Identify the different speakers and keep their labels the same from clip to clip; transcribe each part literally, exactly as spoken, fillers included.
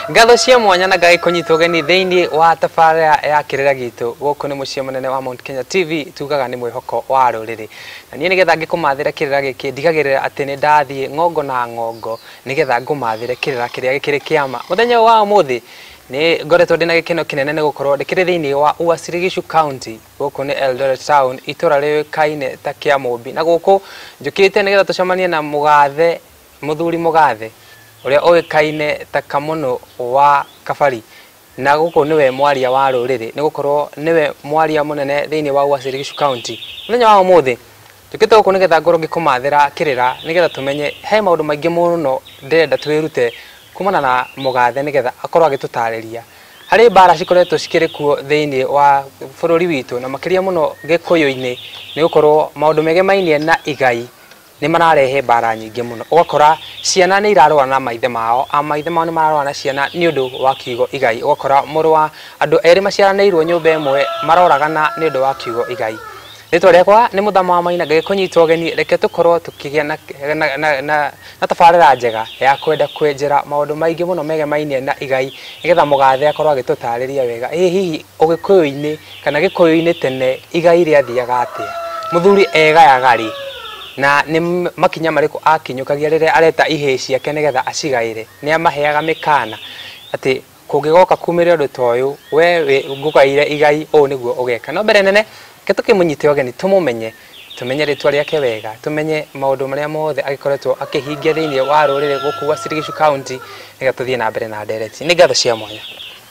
Speaker 1: Ngatho cia mwanya na ngai kunyitwo geni thiini wa tabarĩra ya kirĩra gitu gũkũ nĩ mũciĩ mũnene wa Mount Kenya T V tugaga nĩ mwĩhoko wa rũrĩrĩ na niĩ nĩgetha ngĩkũmathĩra kirĩra gĩkĩ ndigagĩrĩra atĩ nĩ ndathiĩ ngongo na ngongo nĩgetha ngũmathĩre kirĩra kĩrĩa gĩkĩrĩ kĩama mũthenya wa ũmũthĩ nĩ ngoretwo ndĩna gĩkeno kĩnene nĩ gũkorwo ndĩkĩrĩ thĩinĩ wa Uasin Gishu County gũkũ nĩ Eldoret Town itũra rĩũĩkaine ta Kĩamũmbi na gũkũ njũkĩte nĩgetha tũcemanie na mũgathe mũthuri mũgathe ũrĩa ũĩkaine ta Kamono wa Kabari na gũkũ nĩwe mwaria wa rũrĩrĩ nĩ gũkorwo nĩwe mwaria mũnene thĩinĩ wa Uasin Gishu County mũthenya wa ũmũthĩ njũkĩte gũkũ nĩgetha ngorwo ngĩkũmathĩra kĩrĩra nĩgetha tũmenye he maũndũ maingĩ mũno ndĩrenda twĩrute kumana na mũgathe nĩgetha akorwo agĩtũtarĩria harĩ mbara cikoretwo cikĩrĩ kuo thĩinĩ wa bũrũri witũ na makĩria mũno Gĩkũyũ-inĩ nĩ gũkorwo maũndũ megemainie na igai nĩ mararehe mbara nyingĩ mũno ũgakora ciana nĩ irarũa na maithe mao a maithe mao nĩ mararũa na ciana nĩ ũndũ wa kiugo igai ũgakora mũrũ wa andũ erĩ maciaranĩirwo nyũmba ĩmwe maroragana nĩ ũndũ wa kiugo igai rĩtwa rĩakwa nĩ Mũthama wa Maina ngĩkũnyitwo geni reke tũkorwo tũkĩgĩa na na na na tabarĩra njega ya kwenda kwenjera maũndũ maingĩ mũno megemainie na igai nĩgetha mũgathe akorwo agĩtũtarĩria wega ĩ hihi Ũgĩkũyũ-inĩ kana Gĩkũyũ-inĩ tene igai rĩathiaga atĩa mũthuri egayaga rĩ na nĩ makinya marĩkũ akinyũkagia rĩrĩa areta ihĩ ciake nĩgetha acigaĩre nĩ amaheaga mĩkana atĩ kũngĩgoka kumĩre ũndũ ta ũyũ we ngũgaire igai ũũ nĩguo ũgeka no mbere nene ke tũkĩmũnyite ũgeni tũmũmenye tũmenye rĩtwa rĩake wega tũmenye maũndũ marĩa mothe agĩkoretwo akĩhingia thĩinĩ wa rũrĩrĩ gũkũ Uasin Gishu County nĩgetha tũthiĩ na mbere na ndereti nĩ ngatho cia mwanya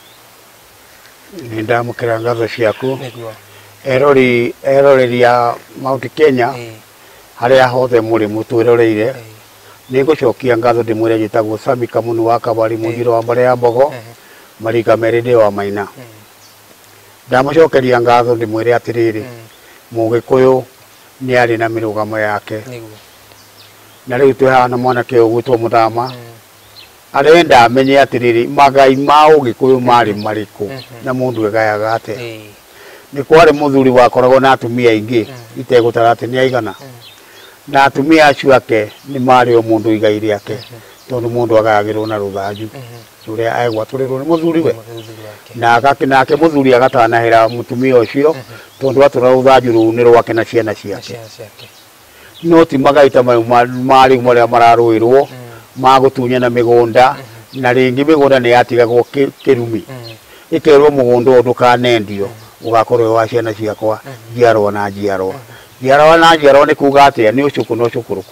Speaker 2: nĩ ndamũkĩra ngatho ciaku erori eroreri ya Mount Kenya harĩa hothe mũrĩ mũtwĩroreire nĩ ngũcokia ngatho ndĩmwĩre njĩtagwo Sami Kamono wa Kabari mũthiro wa mbere ya mbogo marika merĩ ndĩ wa Maina ndamũcokeria ngatho ndĩmwĩre atĩrĩrĩ Mũgĩkũyũ nĩ arĩ na mĩrũgamo yake na rĩu twĩhana mwanake ũyũ gwĩtwo Mũthama arenda amenye atĩrĩrĩ magai ma Ũgĩkũyũ marĩ marĩkũ na mũndũ egayaga atĩa nĩ kwarĩ mũthuri wakoragwo na atumia aingĩ itegũtara atĩ nĩ aigana na atumia acio ake nĩ marĩ o mũndũ igai rĩake tondũ mũndũ agayagĩrwo na rũthanju rũrĩa egwatũrĩrwo nĩ mũthuri we na nake mũthuri agatanahĩra mũtumia ũcio tondũ atũra rũthanju rũu nĩ rwake na ciana ciake no ti magai ta marĩ marĩa mararũĩrwo ma gũtunyana mĩgũnda na rĩngĩ mĩgũnda nĩ yatigagwo kĩrumi ĩkerwo mũgũnda ũyũ ndũkanendio ũgakorwo wa ciana ciakwa njiarwa na njiarwa njiarwa na njiarwa nĩ kuga atĩa nĩ ũcũkũ na ũcũkũrũkũ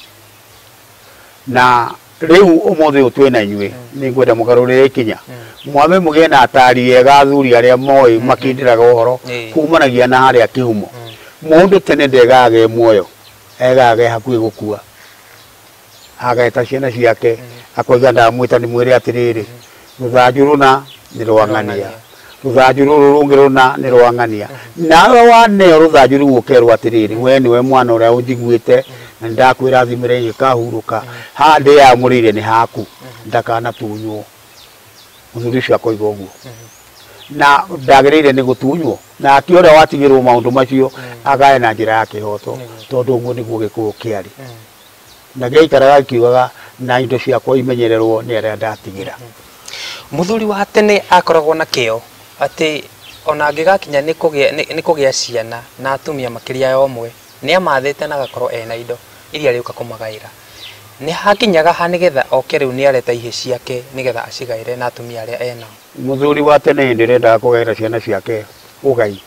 Speaker 2: na rĩu ũmũthĩ ũyũ twĩna inyuĩ nĩ ngwenda mũgarũrĩre ikinya mwame mũgĩe na atari ega athuri arĩa moĩ makindĩraga ũhoro kumanagia na harĩa kĩhumo mũndũ tene ndegaga e muoyo egaga e hakuhĩ gũkua ageta ciana ciake akoiga ndamwĩta ndĩmwĩre atĩrĩrĩ rũthanju rũna nĩ rwa ng'ania rũthanju rũrũ rũngĩ rũna nĩ rwa ng'ania nawe waneo rũthanju rũu ũkerwo atĩrĩrĩ we nĩwe mwana ũrĩa ũnjiguĩte na ndakwĩra thimĩre ingĩkahurũka haha ndĩyamũrĩire nĩ haku ndakanatunywo mũthuri ũcio akoiga ũguo na ndagĩrĩire nĩ gũtunywo na akĩona watigĩrwo maũndũ macio agae na njĩra ya kĩhoto tondũ ũguo nĩguo Gĩkũyũ kĩarĩ na gĩaikaraga gĩkiugaga na indo ciakwa imenyererwo nĩ arĩa ndatigĩra
Speaker 1: mũthuri wa tene akoragwo na kĩo atĩ ona angĩgakinya nĩ kũgĩa nĩ kũgĩa ciana na atumia makĩria ya ũmwe nĩ amathĩte na agakorwo ena indo iria rĩũka kũmagaĩra nĩ hakinyaga ha nĩgetha oke rĩu nĩ areta ihĩ ciake nĩgetha acigaĩre na atumia arĩa enao
Speaker 2: mũthuri wa tene hĩndĩ ĩrendaga kũgaĩra ciana ciake ũgai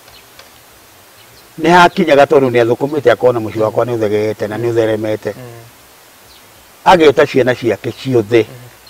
Speaker 2: nĩ hakinyaga tondũ nĩ athũkũmĩte akona mũciĩ wakwa nĩ ũthegete na nĩ ũtheremete ageta ciana ciake ciothe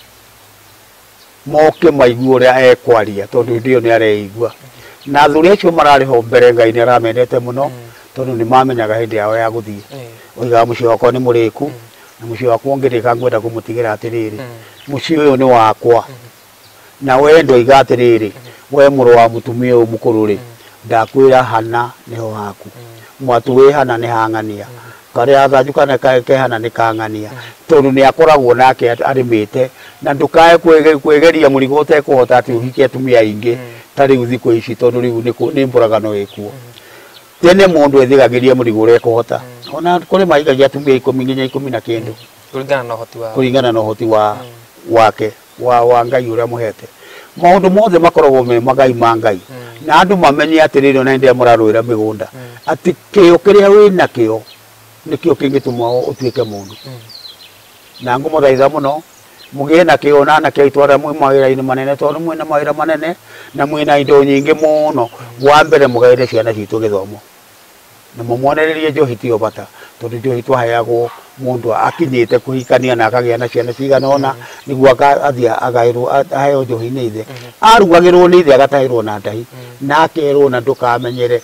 Speaker 2: moke maigue ũrĩa ekwaria tondũ hĩndĩ ĩyo nĩ areigua na athuri acio mararĩ ho mbere Ngai nĩ aramendete mũno tondũ nĩ mamenyaga hĩndĩ yao ya gũthiĩ oigaga mũciĩ wakwa nĩ mũrĩku na mũciĩ wakwa ũngĩrĩka ngwenda kũmũtigĩra atĩrĩrĩ mũciĩ ũyũ nĩ wakwa na we ndoiga atĩrĩrĩ we mũrũ wa mũtumia ũyũ mũkũrũ rĩ ndakwĩra hana nĩho haku mwatu wĩ hana nĩ ha ng'ania karĩa thanju kana kehana nĩ ka ng'ania tondũ nĩ akoragwo nake arĩmĩte na ndũkae kwĩgeria mũrigo ũtekũhota atĩ ũhike atumia aingĩ ta rĩu thikũ ici tondũ rĩu nĩ mbũragano ĩkuo tene mũndũ ethigagĩria mũrigo ũrĩa ekũhota ona kũrĩ mahigagia atumia ikũmi nginya ikũmi na kĩndũ
Speaker 1: kũringana na ũhoti wao
Speaker 2: kũringana na ũhoti wa wake wa wa ngai uria muhete maundu mothe makoragwo me magai ma ngai na andu mamenye atiriri na ndia murarwira migunda ati kio kiria wina kio nikio kingituma utuike mundu na ngumuthaitha muno mugie na kio na na kiitwara mwe mawira-ini manene tondu mwina mawira manene na mwina indo nyingi muno wa mbere mugaire ciana citu githomo na mumwonererie njohi tio bata tondu njohi twaheagwo mundu akinyite kuhikania na akagia na ciana cigana ona niguo akathia agairwo aheo njohi ni ithe arugagirwo ni ithe agatahirwo na ndahi na akerwo na ndukamenyere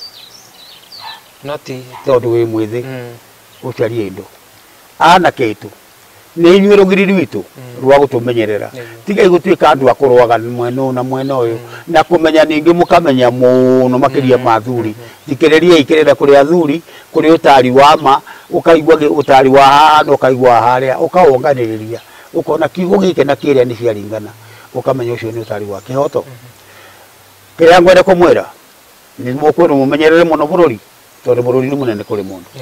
Speaker 1: noti
Speaker 2: tondu wi mwithi ucarie indo ana kitu ni inyuĩ rũgiri rwitũ rwa gũtũmenyerera tiga igũtuĩka andũ akũrwaga mwena na mwena ũyũ na kũmenya ningĩ mũkamenya mũno makĩria ma athuri thikĩrĩria ikĩrĩra kũrĩ athuri kũrĩ ũtari wa ma ũkaigua ũtari wa haha na ũkaigua harĩa ũkawonganĩrĩria ũkona kiugo gĩkĩ na kĩrĩa nĩ ciaringana ũkamenya ũcio nĩ ũtari wa kĩhoto kĩrĩa ngwenda kũmwĩra nĩ mũkwĩrwo mũmenyerere mũno bũrũri tondũ bũrũri nĩ mũnene kũrĩ mũndũ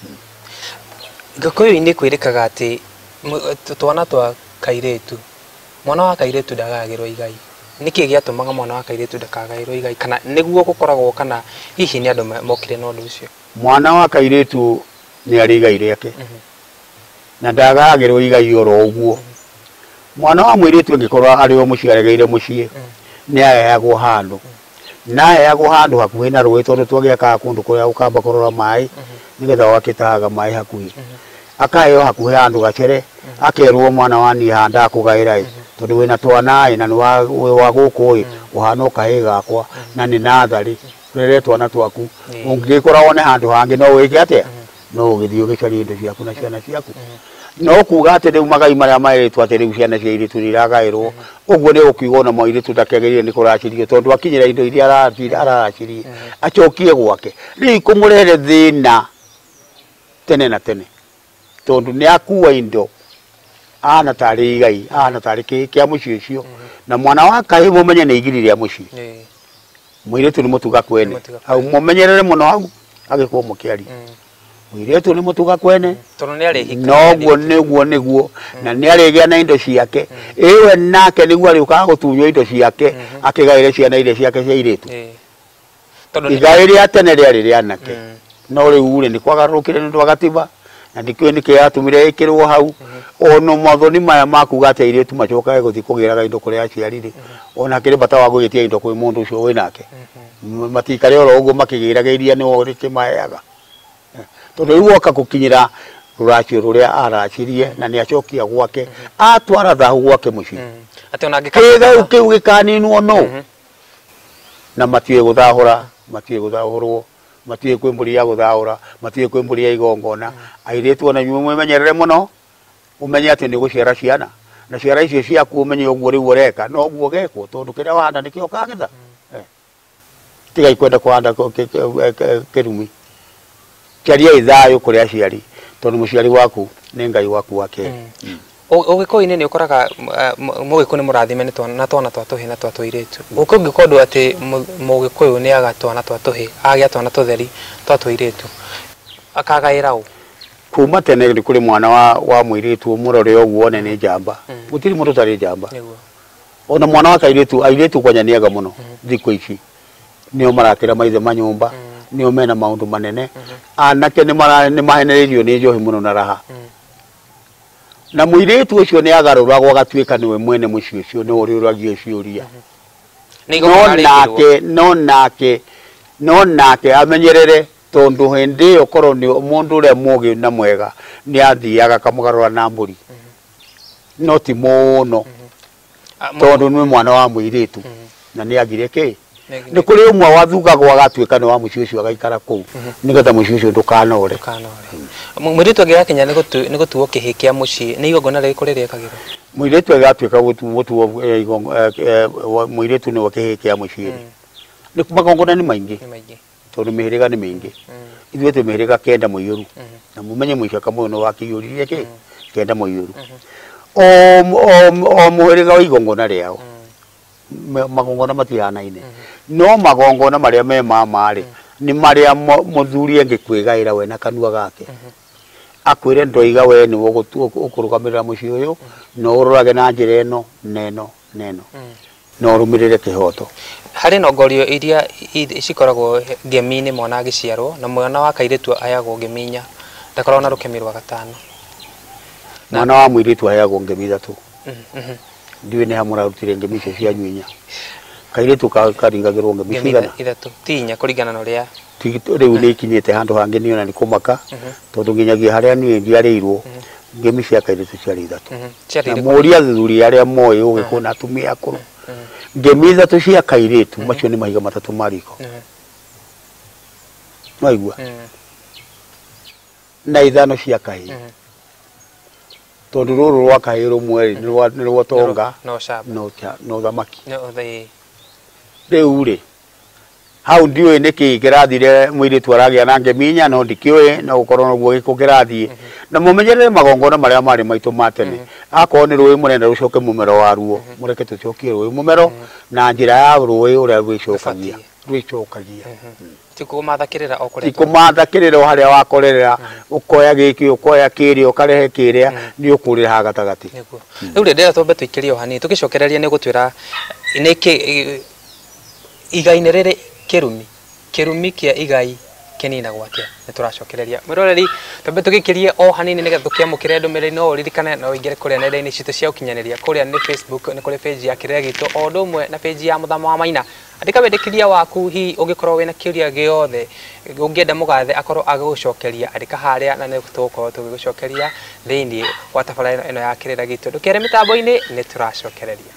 Speaker 1: Gĩkũyũ-inĩ kwĩrĩkaga atĩ twana twa kairĩtu mwana wa kairĩtu ndagagĩrwo igai nĩkĩ gĩatũmaga mwana wa kairĩtu ndakagaĩrwo igai kana nĩguo gũkoragwo kana hihi nĩ andũ mokire na ũndũ ũcio
Speaker 2: mwana wa kairĩtu nĩ arĩ igai rĩake na ndagagĩrwo igai oro ũguo mwana wa mũirĩtu angĩkorwo arĩ o mũciĩ aregeire mũciĩ nĩ aheagwo handũ na aheagwo handũ hakuhĩ na rũĩ tondũ twagĩakaga kũndũ kũrĩa ũkamba kũrora maĩ nĩgetha ũgakĩtahaga maĩ hakuhĩ akaheo hakuhĩ handũ gacere akerwo mwana wa niĩ handa akũgaĩra tondũ wĩna twana na nĩ wa gũkũ ũhana kahĩĩ gakwa na nĩ natharĩ rere twana twaku ũngĩgĩkora wone handũ hangĩ no wĩke atĩa no ũgĩthiĩ ũgĩcarie indo ciaku na ciana ciaku no kuga atĩ rĩu magai marĩa maĩrĩtwo atĩ rĩu ciana cia airĩtu nĩ iragaĩrwo ũguo nĩ ũkiuga ona mũirĩtu ndakĩagĩrĩire nĩ kũracirio tondũ akinyĩra indo iria araracirie acokie gwake rĩu kũmũrehe thĩna tene na tene tondu ni akua indo ana tarĩ igai ana tarĩ kĩa mũciĩ ũcio na mwana wa kahĩĩ mũmenye nĩ igiri rĩa mũciĩ mũirĩtu nĩ mũtuga kwene au mũmenyerere mũno hau agĩkorwo mũkĩari mũirĩtu nĩ mũtuga kwene noguo nĩguo nĩguo na nĩ arĩgĩa na indo ciake ĩwe nake nĩguo arĩũkaga gũtunywo indo ciake akĩgaĩre ciana iria ciake cia airĩtu igai rĩa tene rĩarĩ rĩa anake no rĩu rĩ nĩ kwagarũrũkire nĩ ũndũ wa gatiba na ndikĩũĩ nĩkĩ yatũmire ĩkĩrwo hau ono mathoni maya makuga atĩ airĩtu macokaga gũthiĩ kũgĩraga indo kũrĩa aciarire ona kĩrĩ bata wa gũgĩtia indo kwĩ mũndũ ũcio wĩ nake matikare oro ũguo makĩgĩraga iria nĩo rĩkĩmaheaga tondũ rĩu oka gũkinyĩra rũracio rũrĩa aracirie na nĩ acokia gwake atwara thahu gwake mũciĩ kĩgai kĩu gĩkaninwo no na matiũĩ gũthahũra matiũĩ gũthahũrwo matiũĩ kwĩ mbũri ya gũthahũra matiũĩ kwĩ mbũri ya igongona airĩtu ona inyuĩ mwĩmenyerere mũno ũmenye atĩ nĩ gũciara ciana na ciara icio ciaku ũmenye ũguo rĩu ũreka no ũguo gekwo tondũ kĩrĩa wahanda nĩkĩo ũkagetha tigai kwenda kũhanda kĩrumi kĩariai thayũ kũrĩ aciari tondũ mũciari waku nĩ Ngai waku wa kerĩ
Speaker 1: Ũgĩkũyũ-inĩ nĩ ũkoraga Mũgĩkũyũ nĩ mũrathime na twana twa tũhĩ na twa tũirĩtu gũkũ ũngĩkorwo atĩ Mũgĩkũyũ nĩ aga twana twa tũhĩ agĩa twana tũtheri twa tũirĩtu akagaĩra ũ
Speaker 2: kuma tene nĩ kũrĩ mwana wa wa mũirĩtu mũrore ũguo one nĩ njamba gũtirĩ mũndũ ũtarĩ njamba ona mwana wa kairĩtu airĩtu kwanja nĩ aga mũno thikũ ici nĩo marakĩra maithe manyũmba nĩo mena maũndũ manene anake nĩ mahenereirio nĩ njohi mũno na raha na mũirĩtu ũcio nĩ agarũragwo agatuĩka nĩwe mwene mũciĩ ũcio nĩ ũrĩa ũragio ciũria no nake no nake no nake amenyerere tondu hĩndĩ ĩyo korwo nĩ mũndũ ũrĩa mũũgĩ na mwega nĩ athiaga akamũgarũra na mbũri no ti mũno tondu nĩ mwana wa mũirĩtu na nĩ agire kĩ nĩ kũrĩ ũmwe wathugagwo agatuĩka nĩ wa mũciĩ ũcio agaikara kũu nĩgetha mũciĩ ũcio ndũkanore
Speaker 1: mũirĩtu angĩgakinya nĩ gũtuo kĩhĩ kĩa mũciĩ nĩ igongona rĩrĩkũ rĩrĩkagĩrwo
Speaker 2: mũirĩtu agatuĩka gũtuo mũirĩtu nĩwe kĩhĩ kĩa mũciĩ nĩ magongona nĩ maingĩ tondũ mĩhĩrĩga nĩ mĩingĩ ithuĩ twĩ mĩhĩrĩga kenda mũiyũru na mũmenye mũicaka mũyũ nĩ wakĩiyũririe kĩ kenda mũiyũru o mũhĩrĩga wa igongona rĩao magongona matihanaine no magongona marĩa me ma marĩ nĩ marĩa mũthuri angĩkwĩgaĩra we na kanua gake akwire ndoiga we ni wo ukurugamirira muci uyu no ururage na njira ino neno neno no rumirire kihoto
Speaker 1: hari nogorio iria cikoragwo ngemi-inĩ mwana agĩciarwo na mwana wa kairĩtu ayagwo ngemi-inya ndakoragwo na rũkemi rwa gatano
Speaker 2: mwana wa mũirĩtu ayagwo ngemi ithatu ndiwe nĩ hamũrarutire ngemi icio cianyu inya kairĩtu karingagĩrwo ngemi cigana
Speaker 1: ithatu ti inya kũringana na ũrĩa
Speaker 2: rĩu nĩ ikinyĩte handũ hangĩ niĩ ona nĩ kũmaka tondũ nginyagia harĩa niĩ ndiarĩirwo ngemi cia kairĩtu ciarĩ ithatu na mũria athuri arĩa moĩ ũgĩkũyũ na atumia akũrũ ngemi ithatu cia kairĩtu macio nĩ mahiga matatũ ma riko waigua na ithano cia kahĩĩ tondũ rũrũ rwa kahĩĩ rũmwe nĩ rwa tonga no thamaki rĩu rĩ hau ndiũĩ nĩkĩ kĩrathire mũirĩtu aragĩa na ngemi inya no ndikĩũĩ no gũkorwo noguo gĩko kĩrathiĩ na mũmenyerere magongona marĩa marĩ maitũ ma tene akorwo nĩ rũĩ mũnene rũcoke mũmero waruo mũreke tũcokie rũĩ mũmero na njĩra ya rũĩ ũrĩa rwĩcokagia rwĩcokagia
Speaker 1: tikũmathakĩrĩra o kũrĩa
Speaker 2: tikũmathakĩrĩra o harĩa wakorerera ũkoya gĩkĩ ũkoya kĩrĩa ũkarehe kĩrĩa nĩ ũkũrĩra ha gatagatĩ
Speaker 1: rĩu rĩrĩa twambe tũikĩrie o hanini tũgĩcokereria nĩ gũtwĩra nĩkĩ igai-inĩ rĩrĩ kĩrumi kĩrumi kĩa igai kĩninagwo atĩa nĩ tũracokereria mwĩroreri twambe tũgĩkĩrie o hanini nĩgetha tũkĩamũkĩre ndũmĩrĩri no ũririkane no ũingĩre kũrĩa nenda-inĩ citũ cia ũkinyanĩria kũrĩa nĩ Facebook nĩ kũrĩ page ya Kĩrĩra Gitũ o ũndũ ũmwe na page ya Mũthama wa Maina andĩka wendekithia waku hihi ũngĩkorwo wĩna kĩũria gĩothe ũngĩenda mũgathe akorwo agĩgũcokeria andĩka harĩa na nĩ tũgũkorwo tũgĩgũcokeria thĩinĩ wa tabarĩra ĩno ya Kĩrĩra Gitũ ndũkere mĩtambo-inĩ nĩ tũracokereria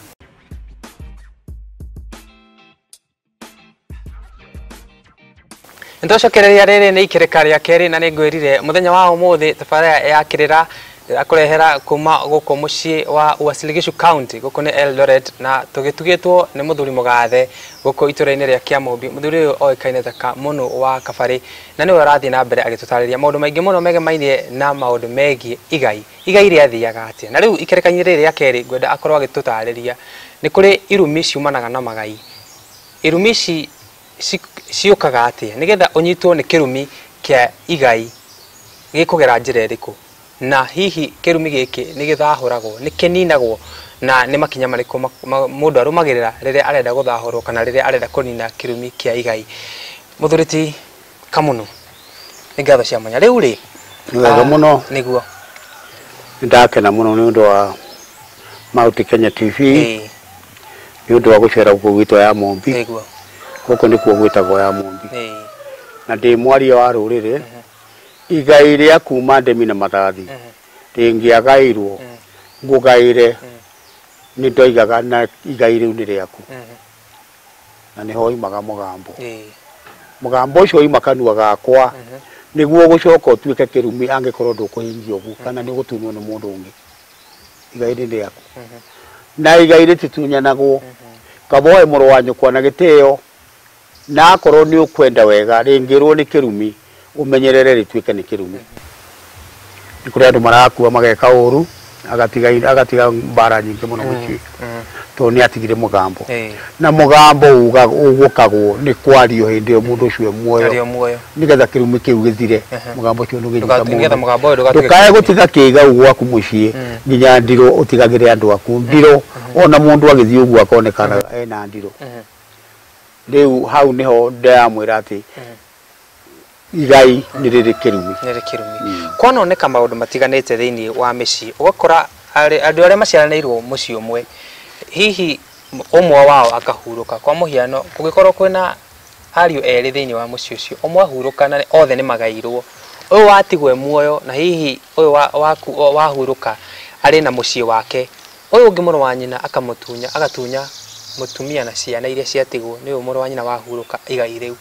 Speaker 1: Ndocokereria rĩrĩ nĩ ikĩrĩka rĩa kerĩ na nĩ ngwĩrire mũthenya wa ũmũthĩ tabarĩra ya Kĩrĩra akũrehera kuma gũkũ mũciĩ wa Uasin Gishu County gũkũ nĩ Eldoret na tũgĩtugĩtwo nĩ mũthuri mũgathe gũkũ itũra-inĩ rĩa Kĩamũmbi mũthuri ũyũ oĩkaine ta mũno wa Kabari na nĩwe arathiĩ na mbere agĩtũtarĩria maũndũ maingĩ mũno megemainie na maũndũ megiĩ igai igai rĩathiaga atĩa na rĩu ikĩrĩka-inĩ rĩrĩ rĩa kerĩ ngwenda akorwo agĩtũtarĩria nĩ kũrĩ irumi ciumanaga na magai irumi ici ciũkaga atĩa nĩgetha ũnyitwo nĩ kĩrumi kĩa igai gĩkũgera njĩra ĩrĩkũ na hihi kĩrumi gĩkĩ nĩ gĩthahũragwo nĩ kĩninagwo na nĩ makinya marĩkũ mũndũ arũmagĩrĩra rĩrĩa arenda gũthahũrwo kana rĩrĩa arenda kũnina kĩrumi kĩa igai mũthuri ti Kamũnũ nĩ ngatho cia mwanya rĩu rĩ
Speaker 2: wega mũno
Speaker 1: nĩguo
Speaker 2: ndakena mũno nĩ ũndũ wa Mount Kenya T V nĩ ũndũ wa gũcera gũkũ gwitũ ya Mũmbi
Speaker 1: nĩguo
Speaker 2: gũkũ nĩkuo gwĩtagwo ya Mũmbi na ndĩ mwaria wa rũrĩrĩ igai rĩa kuma ndemi na mathathi rĩngĩagaĩirwo ngũgaĩre nĩ ndoigaga na igai rĩu nĩ rĩaku na nĩho oimaga mũgambo mũgambo ũcio oima kanua gakwa nĩguo gũcoka ũtuĩke kĩrumi angĩkorwo ndũkũhingia ũguo kana nĩ ũgũtunwo nĩ mũndũ ũngĩ igai nĩ rĩaku na igai rĩtitunyanagwo kaba woe mũrũ wa nyũkwa na gĩtĩo na akorwo nĩ ũkwenda wega rĩngĩrwo nĩ kĩrumi umenyerere rĩtuĩke nĩ kĩrumi nĩ kũrĩ andũ marakua mageka ũru agatiga agatiga mbara nyingĩ mũno mũciĩ tondũ nĩ atigire mũgambo na mũgambo ũgũkagwo nĩ kwario hĩndĩ ĩyo mũndũ ũcio muoyo nĩgetha kĩrumi kĩu gĩthire mũgambo ũcio ndũgĩthika ndũkae gũtiga kĩiga gwaku mũciĩ nginya ndirũ ũtigagĩre andũ aku ndirũ ona mũndũ agĩthiĩ ũguo akonekana ena ndirũ rĩu hau nĩho ndamwĩra atĩ igai nĩ rĩrĩ kĩrumi
Speaker 1: nĩ rĩrĩ kĩrumi kwanoneka maũndũ matiganĩte thĩinĩ wa mĩciĩ ũgakora andũ arĩa maciaranĩirwo mũciĩ ũmwe hihi ũmwe wao akahurũka kwa mũhiano kũngĩkorwo kwĩna ariũ erĩ thĩinĩ wa mũciĩ ũcio ũmwe ahurũka na othe nĩ magaĩirwo ũyũ watigwo muoyo na hihi ũyũ waku wahurũka arĩ na mũciĩ wake ũyũ ũngĩ mũrũ wa nyina akamũtunya agatunya mũtumia na ciana iria ciatigwo nĩ ũyũ mũrũ wa nyina wahurũka igai rĩu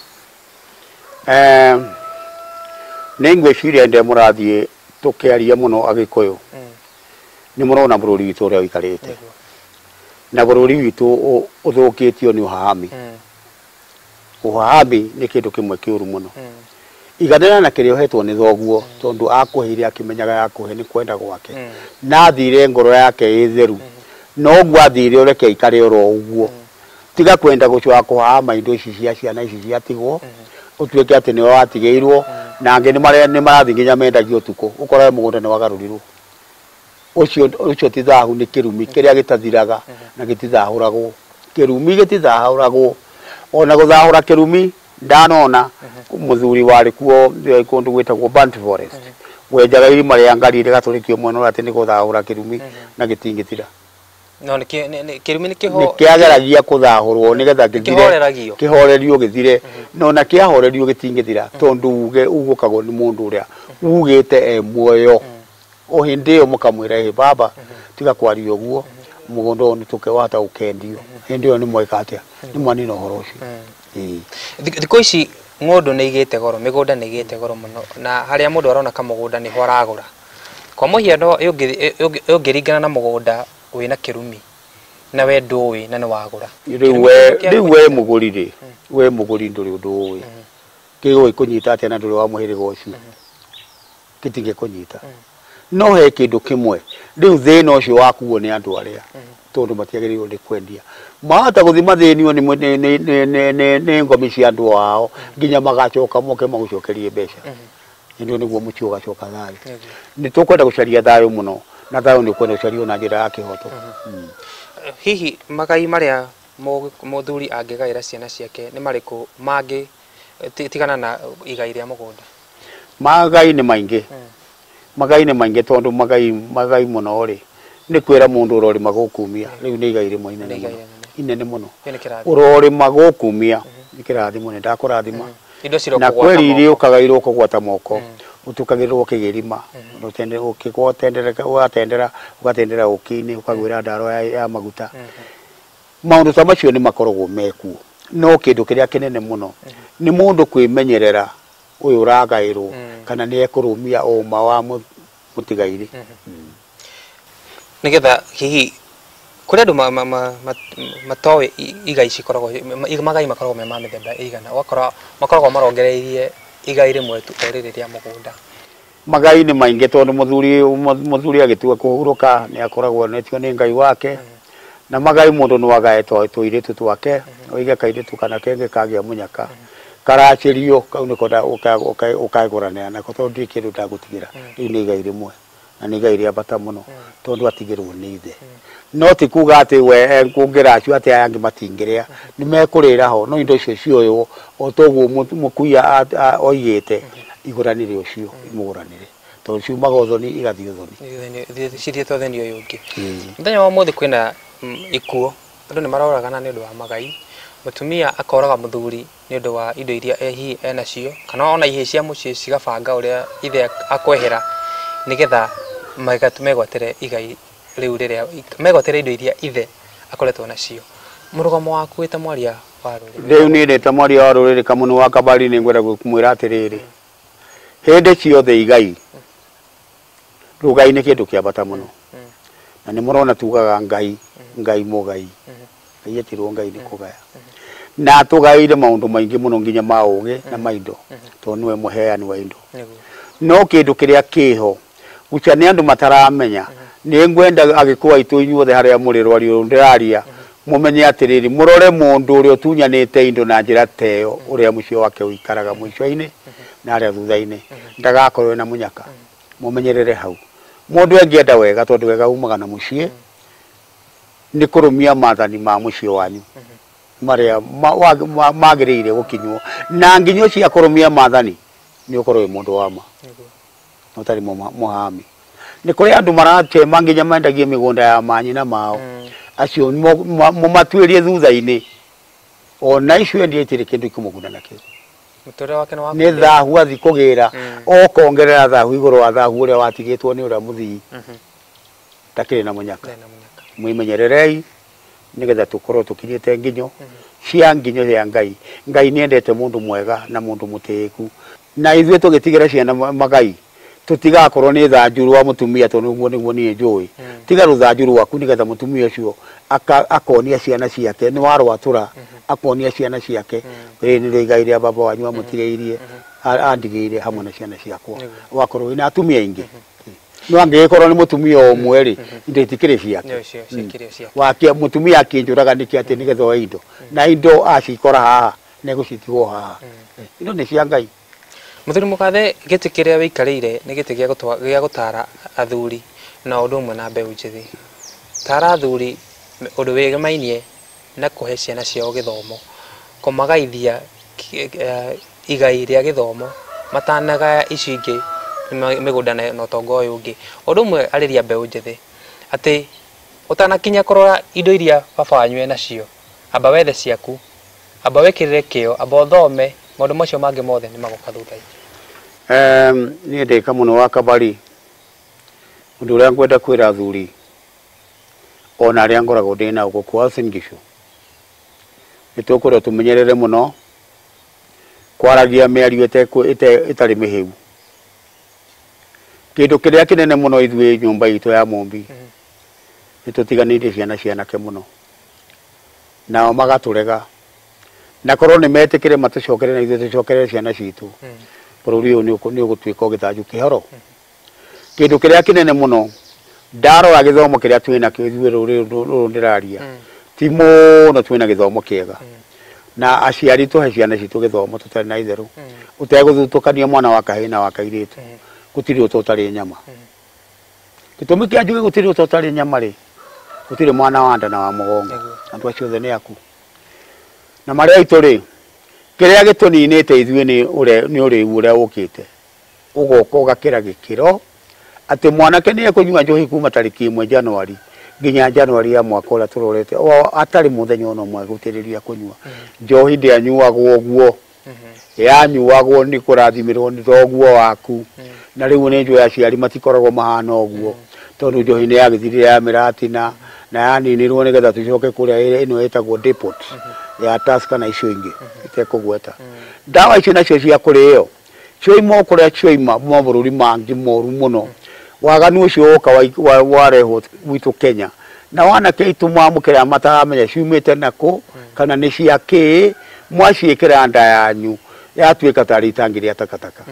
Speaker 2: eh nĩ ngwĩciria ndĩ mũrathiĩ tũkĩaria mũno agĩkũyũ nĩ mũrona bũrũri witũ ũrĩa ũikarĩte na bũrũri witũ ũthũkĩtio nĩ ũhahami ũhahami nĩ kĩndũ kĩmwe kĩũru mũno iganĩra na kĩrĩa ũhetwo nĩ thoguo tondũ akũheire akĩmenyaga yakũhe nĩ kwenda gwake na athire ngoro yake ĩ theru no guo athire ũreke aikare oro ũguo tiga kwenda gũcoka kũhahama indo ici cia ciana ici ciatigwo utuĩke atĩ nĩ watigĩirwo na angĩ nĩ marathiĩ nginya mendagia ũtukũ ũkoraga mũgũnda nĩ wagarurirwo ũcio ũcio ti thahu nĩ kĩrumi kĩrĩa gĩtathiraga na gĩtithahũragwo kĩrumi gĩtithahũragwo ona gũthahũra kĩrumi ndanona mũthuri warĩ kuo kũndũ gwĩtagwo Burnt Forest wenjaga irima rĩa ngari rĩgatũrĩkio mwena ũrĩa atĩ nĩ gũthahũra kĩrumi na gĩtingĩthira
Speaker 1: no nĩ kĩrumi nĩ kĩho
Speaker 2: kĩageragia kũthahũrwo nĩgetha gĩthire kĩhorerio gĩthire no na kĩahorerio gĩtingĩthira tondũ uge ugũkagwo nĩ mũndũ ũrĩa ugĩte e muoyo o hĩndĩ ĩyo mũkamwĩra baba tiga kwaria ũguo mũgũnda ũyũ nĩ tũkĩwahota gũkendio hĩndĩ ĩyo nĩ mweka atĩa nĩ mwanina ũhoro ũcio
Speaker 1: thikũ ici ng'ũndũ nĩ igĩte goro mĩgũnda nĩ igĩte goro mũno na harĩa mũndũ arona kamũgũnda nĩ ho aragũra kwa mũhiano ũngĩringana na mũgũnda wĩna kĩrumi na we ndũĩ na nĩ wagũra
Speaker 2: rĩu we mũgũri rĩ we mũgũri ndũrĩ ũndũ ũĩ kĩgũĩ kũnyita atĩa na ndũrĩ wa mũhĩrĩga ũcio gĩtingĩkũnyita no he kĩndũ kĩmwe rĩu thĩna ũcio wakuo nĩ andũ arĩa tondũ matiagĩrĩirwo nĩ kwendia mahota gũthiĩ mathĩnio nĩ ngomi cia andũ ao nginya magacoka moke magũcokerie mbeca nĩguo nĩguo mũciĩ ũgacoka thayũ nĩ tũkwenda gũcaria thayũ mũno na thayũ nĩ ũkwenda gũcario na njĩra ya kĩhoto
Speaker 1: hihi magai marĩa mũthuri angĩgaĩra ciana ciake nĩ marĩkũ mangĩ tigana na igai rĩa mũgũnda
Speaker 2: magai nĩ maingĩ magai nĩ maingĩ tondũ magai magai mũno rĩ nĩ kwĩra mũndũ ũrorĩma gũkumia rĩu nĩ igai rĩmwe inene mũno inene mũno ũrorĩma gũkumia nĩ kĩrathimo nĩ ndakũrathima na kweri irĩ ũkagaĩrwo kũgwata moko ũtukagĩrĩrwo kĩgĩrima ũgatendera ũgatendera ũkĩ-inĩ ũkagwĩra ndaro ya maguta maũndũ ta macio nĩ makoragwo mekuo no kĩndũ kĩrĩa kĩnene mũno nĩ mũndũ kwĩmenyerera ũyũ ũragaĩrwo kana nĩ ekũrũmia ũma wa mũtigairĩ
Speaker 1: nĩgetha hihi kũrĩ andũ matoĩ igai cikoragwo magai makoragwo me ma mĩthemba ĩigana makoragwo marongereirie igai rĩmwe tu o rĩrĩ rĩa mũgũnda
Speaker 2: magai nĩ maingĩ tondũ mũthuri mũthuri agĩtua kũhurũka nĩ akoragwo netio nĩ ngai wake na magai mũndũ nĩ wagaĩtwo tũirĩtu twake oige kairĩtu kana kenge kagĩa mũnyaka karacĩrio kau nĩko ũkaĩgũranĩra nako tondũ ndirĩ kĩndũ ndagũtigĩra rĩu nĩ igai rĩmwe na nĩ igai rĩa bata mũno tondũ atigĩrwo nĩ ithe no ti kuga atĩ we kũngĩracio atĩ aya angĩ matingĩrĩa nĩ mekũrĩra ho no indo icio cioywo o toguo mũkuia oigĩte igũranĩre ũcio imũgũranĩre tondũ ciumaga ũthoni igathiĩ ũthoni
Speaker 1: cithiĩte ũthoni ũyũ ũngĩ mũthenya wa ũmũthĩ kwĩna ikuũ andũ nĩ maroragana nĩ ũndũ wa magai mũtumia akoraga mũthuri nĩ ũndũ wa indo iria hihi enacio kana ona ihĩ cia mũciĩ cigabanga ũrĩa ithe akwehera nĩgetha megwatĩre igai rĩu rĩrĩa megwatĩre indo iria ithe akoretwo nacio mũrũgamo waku wĩta mwaria wa rũrĩrĩ
Speaker 2: rĩu niĩ ndĩta mwaria wa rũrĩrĩ kamũnũ wa kabari nĩ ngwenda kumwĩra atĩrĩrĩ hĩndĩ ciothe igai rũgai nĩ kĩndũ kĩa bata mũno na nĩ mũrona tugaga ngai ngai mũgai ngai etirwo ngai nĩ kũgaya na tũgaĩire maũndũ maingĩ mũno nginya ma ũgĩ na maindo tondũ nĩwe mũheani wa indo no kĩndũ kĩrĩa kĩho gũca nĩ andũ mataramenya nĩ ngwenda agĩkũa itũ inyuothe harĩa mũrĩ rwario ndĩraria mũmenye atĩrĩrĩ mũrore mũndũ ũrĩa ũtunyanĩte indo na njĩra teyo ũrĩa mũciĩ wake ũikaraga mũico-inĩ na arĩa thutha-inĩ ndagakorwo na mũnyaka mũmenyerere hau mũndũ angĩenda wega tondũ wega umaga na mũciĩ nĩ kũrũmia maathani ma mũciĩ wanyu marĩa magĩrĩire gũkinywo na nginya ũcio akũrũmia maathani nĩ ũkorwo wĩ mũndũ wa ma ũtarĩ mũhami nĩ kũrĩ andũ maratema nginya mendagie mĩgũnda ya manyina mao acio mũmatuĩrie thutha-inĩ ona icio endia itirĩ kĩndũ ikũmũguna nakĩo nĩ thahu athi kũgĩra okongerera thahu igũrũ wa thahu ũrĩa watigĩtwo nĩ ũrĩa mũthii takĩrĩ na mũnyaka mwĩmenyererei nĩgetha tũkorwo tũkinyĩte nginyo cia nginyo ya ngai ngai nĩendete mũndũ mwega na mũndũ mũtĩĩku na ithuĩ tũgĩtigĩra ciana magai tutigakorwo nĩ thanju rwa mũtumia tondũ nĩguo nĩguo niĩ njũĩ tiga rũthanju rwaku nĩgetha mũtumia ũcio akonia ciana ciake nĩ warwatũra akonia ciana ciake rĩrĩ nĩ igai rĩa baba wanyu amũtigĩirie andigĩire hamwe na ciana ciakwa wakorwo wĩna atumia aingĩ no angĩgĩkorwo nĩ mũtumia ũmwe rĩ indo itikĩrĩ ciake wakia mũtumia akĩnjũraga nĩkĩ atĩ nĩgetha oe indo na indo acikora haha nĩ gũcitigwo haha indo nĩ cia ngai
Speaker 1: Muthuri Mugathe giti kiria wikarire ni giti gia gutwa gia gutara athuri na undu umwe na mbeu njithi. Tara athuri undu wigimainie na kuhe ciana ciao githomo, kumagaithia igai ria githomo matanaga ici ingi migunda na utongo uyu ungi. Undu umwe ariria mbeu njithi ati utanakinya kurora indo iria baba wanyu ena cio, amba wethe ciaku, amba wekirire kio, amba uthome, maundu macio mangi mothe ni magoka thutha.
Speaker 2: Um, ni ndika muno wa kabari undu uria ngwenda kwira athuri ona aria ngoragwo ndina uko kwa Singishu nitukwenda tumenyerere muno kwaragia miario itari mihiu. Kindu kiria kinene muno ithuĩ nyumba itu ya Mumbi nitutiganirie ciana cianake muno nao magaturega na korwo ni metikire matucokere na ithuĩ tucokere ciana citu. Bururi uyu ni ugutwika ugithanju kihoro. Kindu kiria kinene muno ndarora githomo kiria twina kio ithuĩ rũrĩrĩ ndiraria ti muno twina githomo kiega na aciari tuhe ciana citu githomo tutari na itheru uteguthutukania mwana wa kahĩĩ na wa kairitu gutiri utotari nyama. Gitumi kia njuge gutiri utotari nyama ri gutiri mwana wa nda na wa mugongo andu acio othe ni aku na maria itu ri kiria gituninite ithuĩ ni ure ni uri uria ukite ugoka ugakira gikiro ati mwanake ni ekunyua njohi kuma tariki imwe Januari nginya Januari ya mwaka uria turorete o atari muthenya ono mwe gutiriria kunyua njohi ndi anyuagwo guo yanyuagwo ni kurathimirwo ni thoguo waku na riu ni njoya ciari matikoragwo mahana uguo tondu njohi ni yagithirire ya miratina na yaninirwo nigetha tucoke kuria ino etagwo depot ya Tusker na icio ingi itekugweta. Ndawa icio nacio cia kurio cio imo kuria cio ima mabururi mangi moru muno waganu ucio uka wareho gwitu Kenya na wana keitu mwamukira mataramenya ciumite nako kana ni cia ki mwaciikira nda yanyu yatuika tari itangi ria takataka.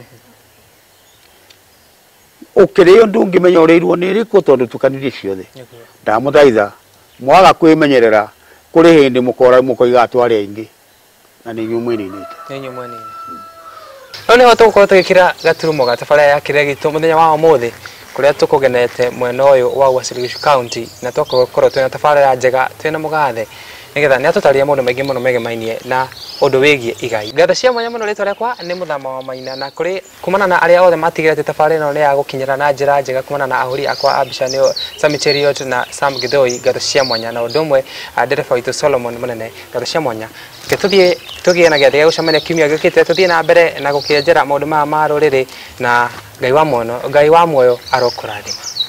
Speaker 2: Ukirio ndungimenya ureirwo ni riku tondu tukanirie ciothe. Ndamuthaitha mwaga kwimenyerera kuri hindi mukora mukoiga atwari aingi na ni nyumwe ninite.
Speaker 1: Ni nyumwe nini. Oni hoto uko tukikira gaturumo gatafara ya kiria gitu muthenya wa umuthi kuria tukugenete mwena uyu wa Uasin Gishu County na tukorwo twina tafara ya njega twina Mugathe nigetha ni atutaria mundu maingi muno megemainie na undu wigie igai. Ngatho cia mwanya muno ritwa riakwa ni Muthama wa Maina na kuri kumana na aria othe matigirete tafara ino ni ya gukinyira na njira njega kumana na ahuri akwa abisha ni Sami Cheriot na Sam Githoi. Ngatho cia mwanya na undu umwe ndereba witu Solomon munene. Ngatho cia mwanya tuthie tugie na giathia gucamania kiumia gikite tuthie na mbere na gukienjera maundu ma maruriri na Ngai wa mono Ngai wa muoyo arokurathima.